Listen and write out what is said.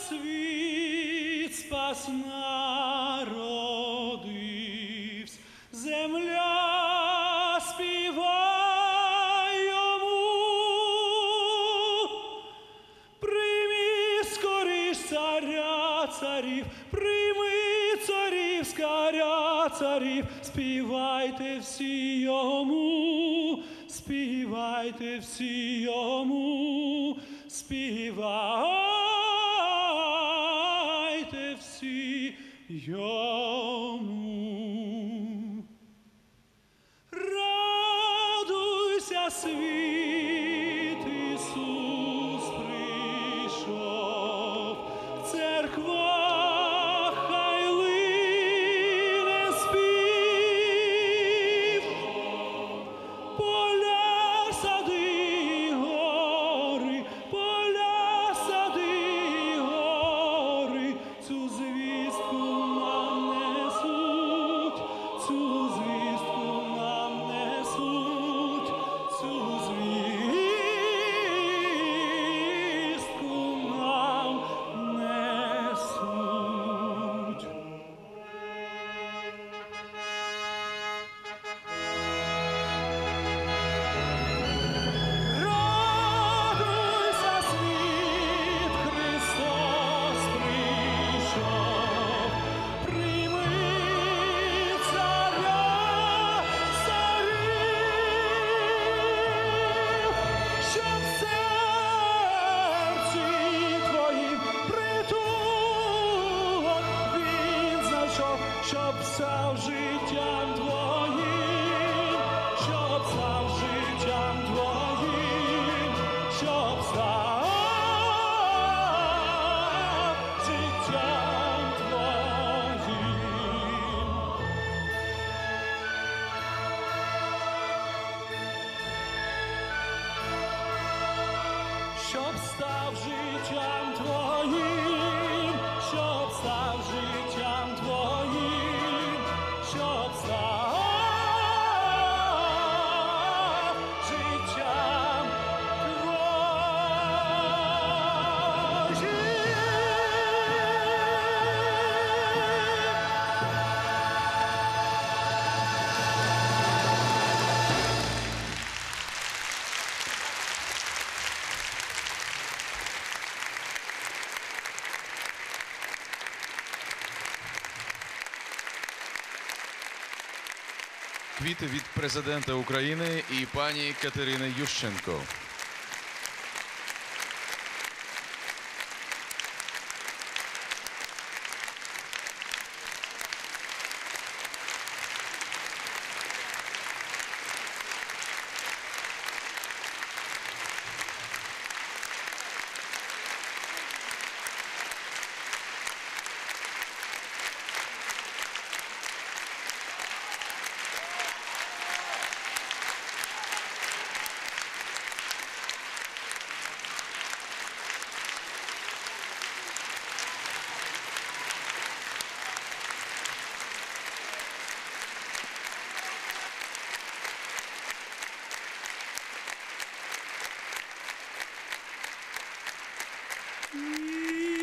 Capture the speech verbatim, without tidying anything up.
світ спас народивсь, земля співай йому. Прийми скоріш царя царів, прийми царів, скаря царів, співайте всі йому, співайте всі йому, співайте всі йому. Радуйся, світ, Ісус прийшов, в церквах хай лине спів, поля, сади, гори, поля, сади, гори, цю звістку нам несуть, цю звістку нам несуть, цю звістку нам несуть. Радуйся, світ, Христос прийшов, прийми царя царів, щоб в серці твоїм притулок він знайшов, щоб став життям твоїм, щоб став життям твоїм, щоб став життям твоїм. Щоб став життям твоїм, щоб став життям твоїм, щоб став життям Квіти від президента України і пані Катерини Ющенко.